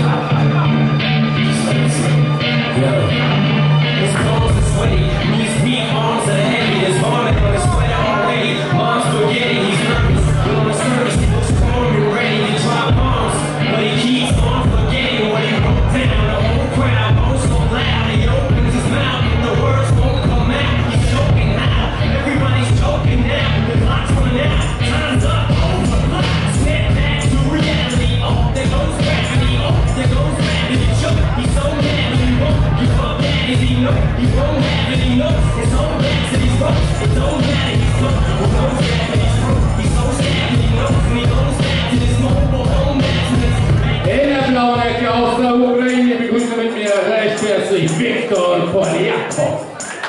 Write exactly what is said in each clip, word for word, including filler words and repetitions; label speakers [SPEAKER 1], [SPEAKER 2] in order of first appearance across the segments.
[SPEAKER 1] Viktor Poljakov.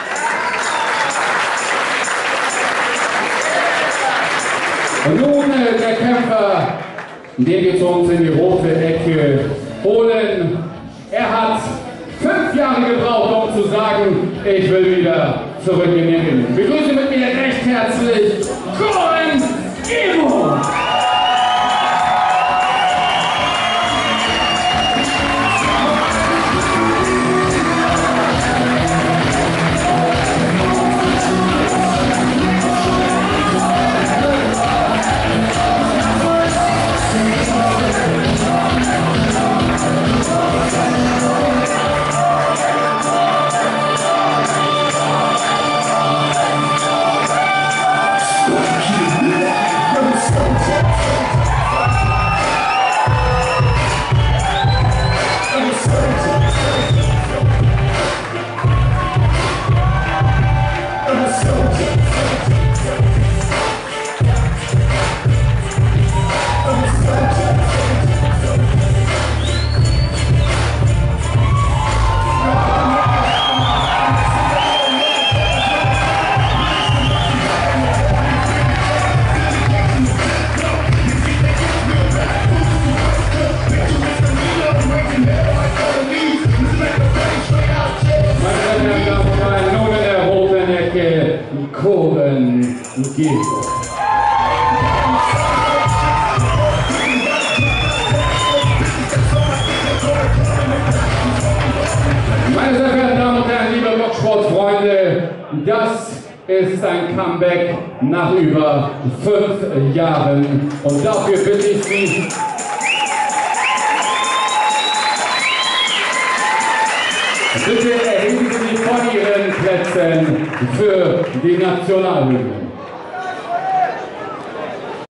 [SPEAKER 1] Und nun äh, der Kämpfer, den wir zu uns in die rote Ecke holen. Er hat fünf Jahre gebraucht, um zu sagen, ich will wieder zurück in den Ring. Begrüße mit mir recht herzlich Cohen Evo. Cohen Evo. Meine sehr verehrten Damen und Herren, liebe Boxsportfreunde, das ist ein Comeback nach über fünf Jahren und dafür bitte ich Sie, bitte erheben Sie sich von Ihren Plätzen für die Nationalhymne.